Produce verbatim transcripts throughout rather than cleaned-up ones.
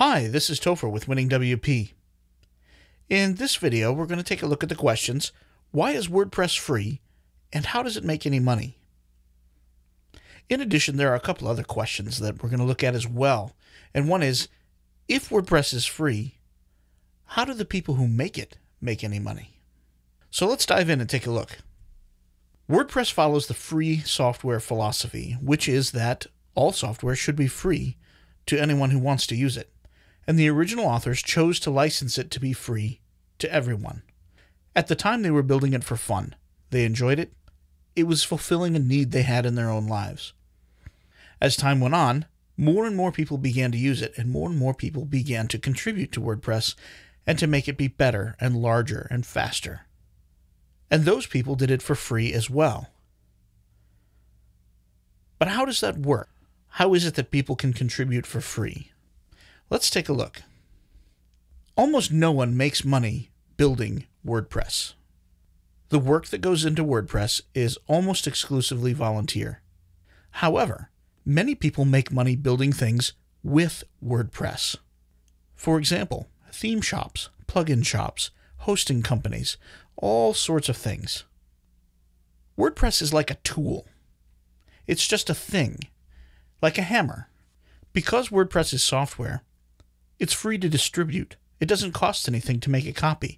Hi, this is Topher with Winning W P. In this video, we're going to take a look at the questions, why is WordPress free, and how does it make any money? In addition, there are a couple other questions that we're going to look at as well. And one is, if WordPress is free, how do the people who make it make any money? So let's dive in and take a look. WordPress follows the free software philosophy, which is that all software should be free to anyone who wants to use it. And the original authors chose to license it to be free to everyone. At the time, they were building it for fun. They enjoyed it. It was fulfilling a need they had in their own lives. As time went on, more and more people began to use it, and more and more people began to contribute to WordPress and to make it be better and larger and faster. And those people did it for free as well. But how does that work? How is it that people can contribute for free? Let's take a look. Almost no one makes money building WordPress. The work that goes into WordPress is almost exclusively volunteer. However, many people make money building things with WordPress. For example, theme shops, plugin shops, hosting companies, all sorts of things. WordPress is like a tool. It's just a thing, like a hammer. Because WordPress is software, it's free to distribute. It doesn't cost anything to make a copy.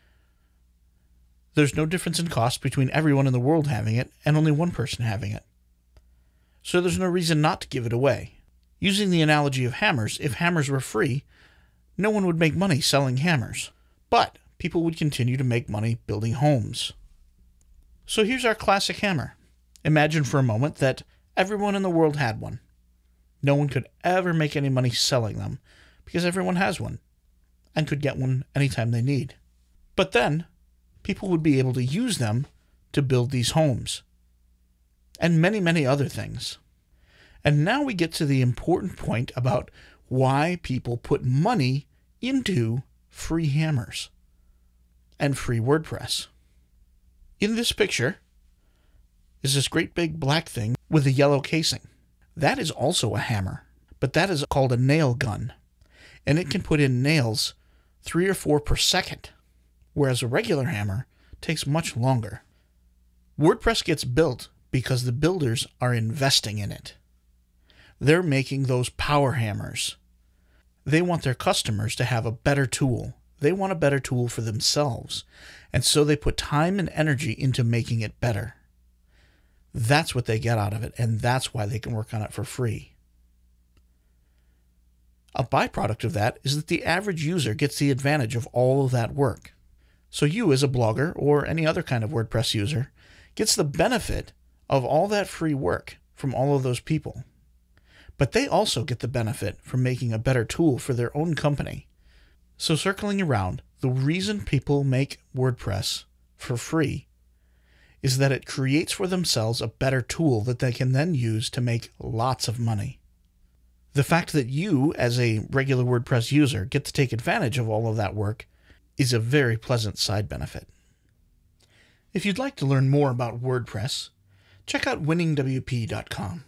There's no difference in cost between everyone in the world having it and only one person having it. So there's no reason not to give it away. Using the analogy of hammers, if hammers were free, no one would make money selling hammers. But people would continue to make money building homes. So here's our classic hammer. Imagine for a moment that everyone in the world had one. No one could ever make any money selling them because everyone has one and could get one anytime they need. But then people would be able to use them to build these homes and many, many other things. And now we get to the important point about why people put money into free hammers and free WordPress. In this picture is this great big black thing with a yellow casing. That is also a hammer, but that is called a nail gun, and it can put in nails three or four per second, whereas a regular hammer takes much longer. WordPress gets built because the builders are investing in it. They're making those power hammers. They want their customers to have a better tool. They want a better tool for themselves, and so they put time and energy into making it better. That's what they get out of it, and that's why they can work on it for free. A byproduct of that is that the average user gets the advantage of all of that work. So you, as a blogger or any other kind of WordPress user, gets the benefit of all that free work from all of those people. But they also get the benefit from making a better tool for their own company. So circling around, the reason people make WordPress for free is that it creates for themselves a better tool that they can then use to make lots of money. The fact that you, as a regular WordPress user, get to take advantage of all of that work is a very pleasant side benefit. If you'd like to learn more about WordPress, check out winning W P dot com.